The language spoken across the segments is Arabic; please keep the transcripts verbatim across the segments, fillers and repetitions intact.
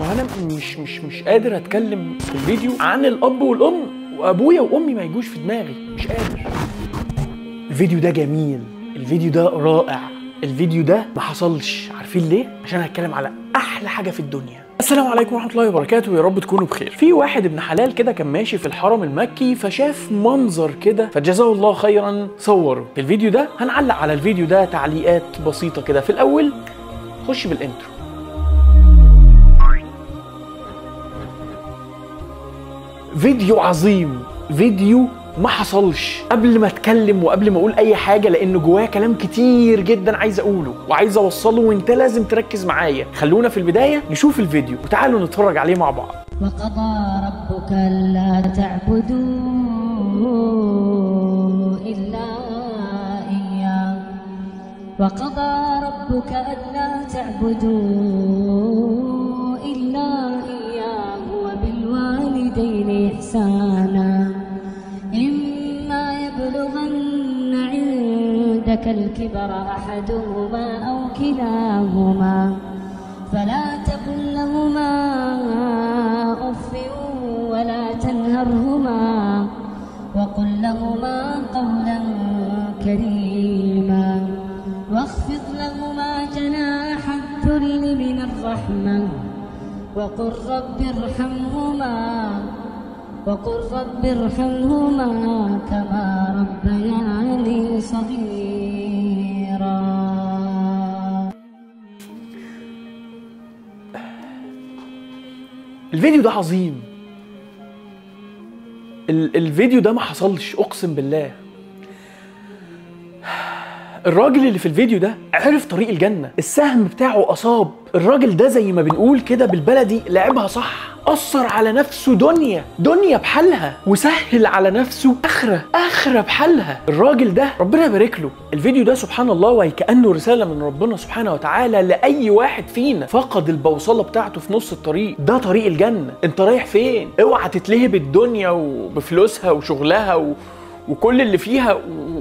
وانا مش مش مش قادر اتكلم في الفيديو عن الاب والام وابويا وامي ما يجوش في دماغي، مش قادر. الفيديو ده جميل، الفيديو ده رائع، الفيديو ده ما حصلش. عارفين ليه؟ عشان هتكلم على احلى حاجه في الدنيا. السلام عليكم ورحمه الله وبركاته، يا رب تكونوا بخير. في واحد ابن حلال كده كان ماشي في الحرم المكي، فشاف منظر كده فجزاه الله خيرا صوره. في الفيديو ده هنعلق على الفيديو ده تعليقات بسيطه كده. في الاول خش بالانترو. فيديو عظيم، فيديو ما حصلش. قبل ما اتكلم وقبل ما اقول اي حاجه، لان جواه كلام كتير جدا عايز اقوله وعايز اوصله، وانت لازم تركز معايا. خلونا في البدايه نشوف الفيديو وتعالوا نتفرج عليه مع بعض. وقضى ربك الا تعبدوا الا اياه وقضى ربك الا تعبدوا الا اياه وبالوالدين احسانا إما يبلغن عندك الكبر أحدهما أو كلاهما فلا تقل لهما أف ولا تنهرهما وقل لهما قولا كريما واخفض لهما جناح الذل من الرحمة وقل رب ارحمهما وقل رب ارحمهما كما ربياني صغيرا. الفيديو ده عظيم. الفيديو ده ما حصلش، اقسم بالله. الراجل اللي في الفيديو ده عرف طريق الجنة، السهم بتاعه أصاب. الراجل ده زي ما بنقول كده بالبلدي لعبها صح، أثر على نفسه دنيا دنيا بحالها، وسهل على نفسه آخرة آخرة بحالها. الراجل ده ربنا يبارك له. الفيديو ده سبحان الله وكأنه رسالة من ربنا سبحانه وتعالى لأي واحد فينا فقد البوصلة بتاعته في نص الطريق. ده طريق الجنة. انت رايح فين؟ اوعى تتلهب الدنيا وبفلوسها وشغلها و... وكل اللي فيها و...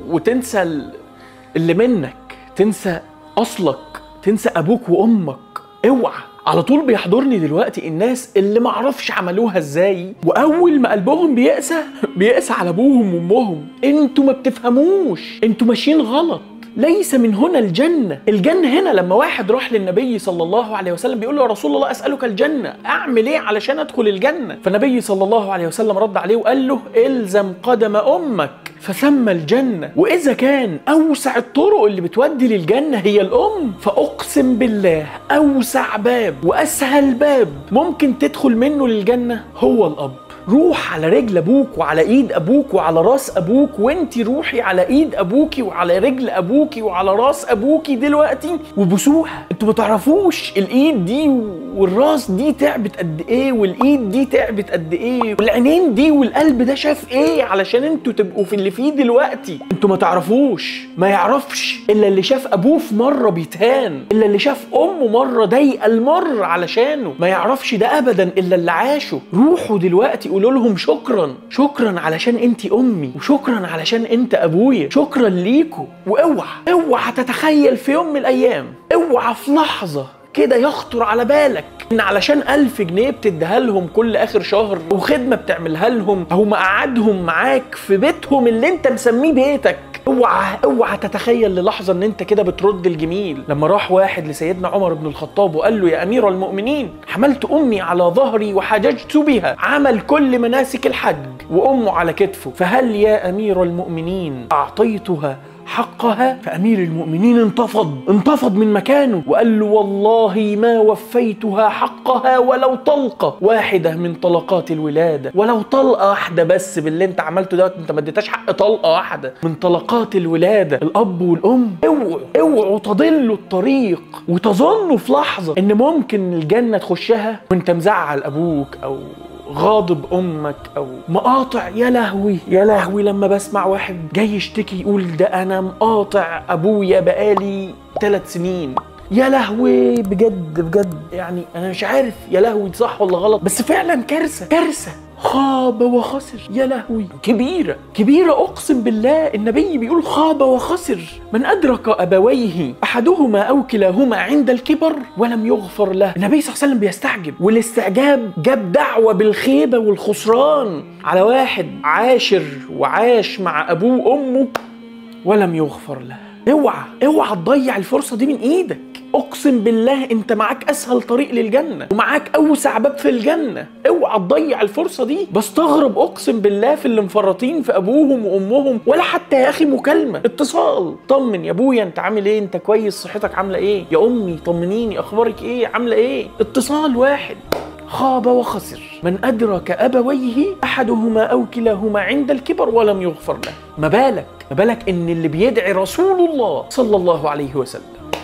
وتنسى اللي منك، تنسى أصلك، تنسى أبوك وأمك. اوعى. على طول بيحضرني دلوقتي الناس اللي معرفش عملوها ازاي، وأول ما قلبهم بيقسى بيقسى على أبوهم وأمهم. انتوا ما بتفهموش، انتوا ماشيين غلط. ليس من هنا الجنة. الجنة هنا لما واحد راح للنبي صلى الله عليه وسلم بيقول له يا رسول الله أسألك الجنة، أعمل إيه علشان أدخل الجنة؟ فالنبي صلى الله عليه وسلم رد عليه وقال له إلزم قدم أمك فثم الجنة. وإذا كان أوسع الطرق اللي بتودي للجنة هي الأم، فأقسم بالله أوسع باب وأسهل باب ممكن تدخل منه للجنة هو الأب. روح على رجل ابوك وعلى ايد ابوك وعلى راس ابوك، وانتي روحي على ايد ابوكي وعلى رجل ابوكي وعلى راس ابوكي دلوقتي وبوسوها. انتوا ما تعرفوش الايد دي والراس دي تعبت قد ايه، والايد دي تعبت قد ايه، والعينين دي والقلب ده شاف ايه علشان انتوا تبقوا في اللي فيه دلوقتي. انتوا ما تعرفوش. ما يعرفش الا اللي شاف ابوه في مره بيتهان، الا اللي شاف امه مره ضايقه المر علشانه. ما يعرفش ده ابدا الا اللي عاشه. روحوا دلوقتي قولوا لهم شكرا، شكرا علشان انتي امي، وشكرا علشان انت ابويا، شكرا ليكوا. واوعى اوعى تتخيل في يوم من الايام، اوعى في لحظه كده يخطر على بالك ان علشان ألف جنيه بتديها لهم كل اخر شهر او خدمه بتعملها لهم او مقعدهم معاك في بيتهم اللي انت مسميه بيتك، اوعى اوعى تتخيل للحظه ان انت كده بترد الجميل. لما راح واحد لسيدنا عمر بن الخطاب وقال له يا امير المؤمنين حملت امي على ظهري وحججت بها، عمل كل مناسك الحج وامه على كتفه، فهل يا امير المؤمنين اعطيتها حقها؟ فأمير المؤمنين انتفض انتفض من مكانه وقال له والله ما وفيتها حقها ولو طلقة واحدة من طلقات الولادة، ولو طلقة واحدة بس باللي انت عملته ده، انت ما اديتهاش حق طلقة واحدة من طلقات الولادة. الأب والأم اوعوا اوعوا تضلوا الطريق وتظنوا في لحظة ان ممكن الجنة تخشها وانت مزعل أبوك أو غاضب امك او مقاطع. يا لهوي يا لهوي لما بسمع واحد جاي يشتكي يقول ده انا مقاطع ابويا بقالي ثلاث سنين، يا لهوي بجد بجد، يعني انا مش عارف يا لهوي صح ولا غلط، بس فعلا كارثه كارثه. خاب وخسر، يا لهوي كبيرة كبيرة أقسم بالله. النبي بيقول خاب وخسر من أدرك أبويه أحدهما أو كلاهما عند الكبر ولم يغفر له. النبي صلى الله عليه وسلم بيستعجب، والاستعجاب جاب دعوة بالخيبة والخسران على واحد عاشر وعاش مع أبوه وأمه ولم يغفر له. اوعى اوعى تضيع الفرصة دي من إيدك. اقسم بالله انت معاك اسهل طريق للجنه ومعاك اوسع باب في الجنه، اوعى تضيع الفرصه دي. بستغرب اقسم بالله في اللي مفرطين في ابوهم وامهم، ولا حتى يا اخي مكالمه اتصال، طمن يا ابويا انت عامل ايه، انت كويس، صحتك عامله ايه، يا امي طمنيني اخبارك ايه، عامله ايه، اتصال واحد. خاب وخسر من أدرك أبويه أحدهما أو كلاهما عند الكبر ولم يغفر له. ما بالك ما بالك إن اللي بيدعي رسول الله صلى الله عليه وسلم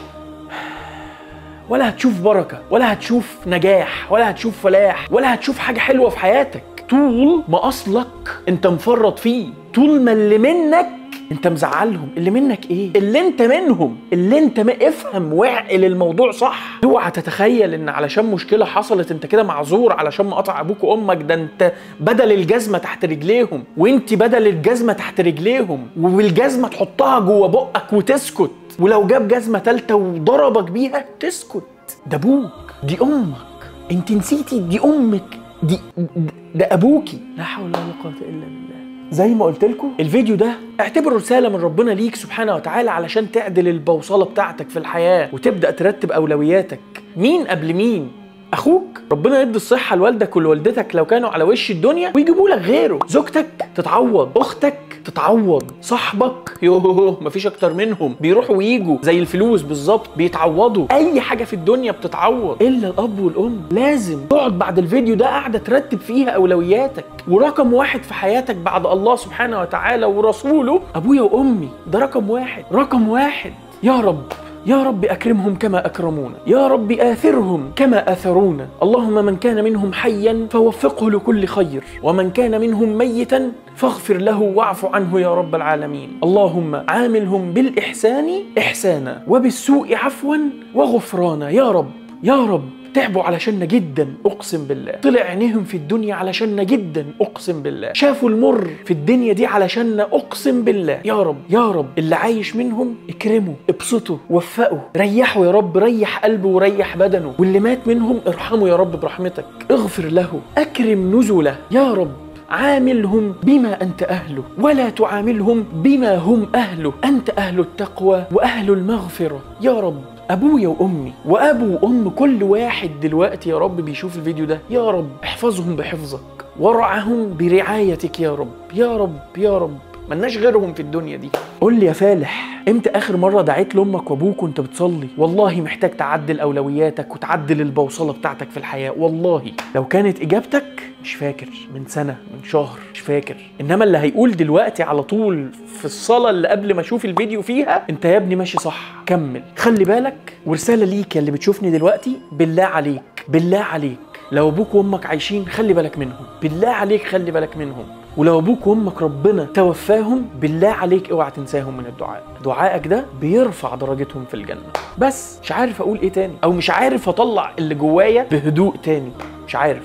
ولا هتشوف بركة ولا هتشوف نجاح ولا هتشوف فلاح ولا هتشوف حاجة حلوة في حياتك طول ما أصلك أنت مفرط فيه، طول ما اللي منك انت مزعلهم. اللي منك ايه؟ اللي انت منهم، اللي انت ما افهم وعقل الموضوع صح. اوعى تتخيل ان علشان مشكله حصلت انت كده معذور علشان مقاطع ابوك وامك. ده انت بدل الجزمه تحت رجليهم، وانت بدل الجزمه تحت رجليهم، والجزمه تحطها جوه بقك وتسكت، ولو جاب جزمه ثالثه وضربك بيها تسكت. ده ابوك، دي امك، انت نسيتي دي امك، دي ده ابوكي. لا حول ولا قوه الا بالله. زي ما قلت لكم الفيديو ده اعتبره رسالة من ربنا ليك سبحانه وتعالى علشان تعدل البوصلة بتاعتك في الحياة وتبدأ ترتب أولوياتك. مين قبل مين؟ أخوك، ربنا يدي الصحة لوالدك ولوالدتك لو كانوا على وش الدنيا ويجيبوا لك غيره. زوجتك تتعوض، أختك تتعوض، صاحبك يوه مفيش أكتر منهم، بيروحوا ويجوا زي الفلوس بالظبط، بيتعوضوا. أي حاجة في الدنيا بتتعوض إلا الأب والأم. لازم تقعد بعد الفيديو ده قاعدة ترتب فيها أولوياتك، ورقم واحد في حياتك بعد الله سبحانه وتعالى ورسوله أبويا وأمي. ده رقم واحد، رقم واحد. يا رب يا رب أكرمهم كما أكرمونا، يا رب آثرهم كما آثرونا. اللهم من كان منهم حيا فوفقه لكل خير، ومن كان منهم ميتا فاغفر له واعف عنه يا رب العالمين. اللهم عاملهم بالإحسان إحسانا وبالسوء عفوا وغفرانا. يا رب يا رب تعبوا علشاننا جدا اقسم بالله، طلع عينيهم في الدنيا علشاننا جدا اقسم بالله، شافوا المر في الدنيا دي علشاننا اقسم بالله. يا رب يا رب اللي عايش منهم اكرمه، ابسطه، وفقه، ريحه يا رب، ريح قلبه وريح بدنه، واللي مات منهم ارحمه يا رب برحمتك، اغفر له، اكرم نزله يا رب، عاملهم بما أنت أهله ولا تعاملهم بما هم أهله. أنت أهل التقوى وأهل المغفرة يا رب. أبويا وأمي وأبو وأم كل واحد دلوقتي يا رب بيشوف الفيديو ده، يا رب احفظهم بحفظك ورعهم برعايتك يا رب يا رب يا رب. ملناش غيرهم في الدنيا دي. قول لي يا فالح، امتى اخر مره دعيت لامك وابوك وانت بتصلي؟ والله محتاج تعدل اولوياتك وتعدل البوصله بتاعتك في الحياه. والله لو كانت اجابتك مش فاكر، من سنه، من شهر، مش فاكر. انما اللي هيقول دلوقتي على طول في الصلاه اللي قبل ما اشوف الفيديو فيها انت يا ابني ماشي صح، كمل، خلي بالك. ورساله ليك يا اللي بتشوفني دلوقتي، بالله عليك بالله عليك لو ابوك وامك عايشين خلي بالك منهم، بالله عليك خلي بالك منهم. ولو ابوك وامك ربنا توفاهم بالله عليك اوعى تنساهم من الدعاء. دعائك ده بيرفع درجتهم في الجنه. بس مش عارف اقول ايه تاني، او مش عارف اطلع اللي جوايا بهدوء تاني، مش عارف.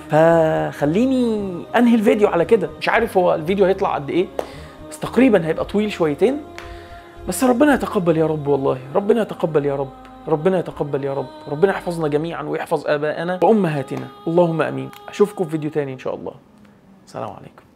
فخليني انهي الفيديو على كده. مش عارف هو الفيديو هيطلع قد ايه، بس تقريبا هيبقى طويل شويتين. بس ربنا يتقبل يا رب، والله ربنا يتقبل يا رب، ربنا يتقبل يا رب، ربنا يحفظنا جميعا ويحفظ آبائنا وأمهاتنا، اللهم أمين. أشوفكم في فيديو تاني إن شاء الله. السلام عليكم.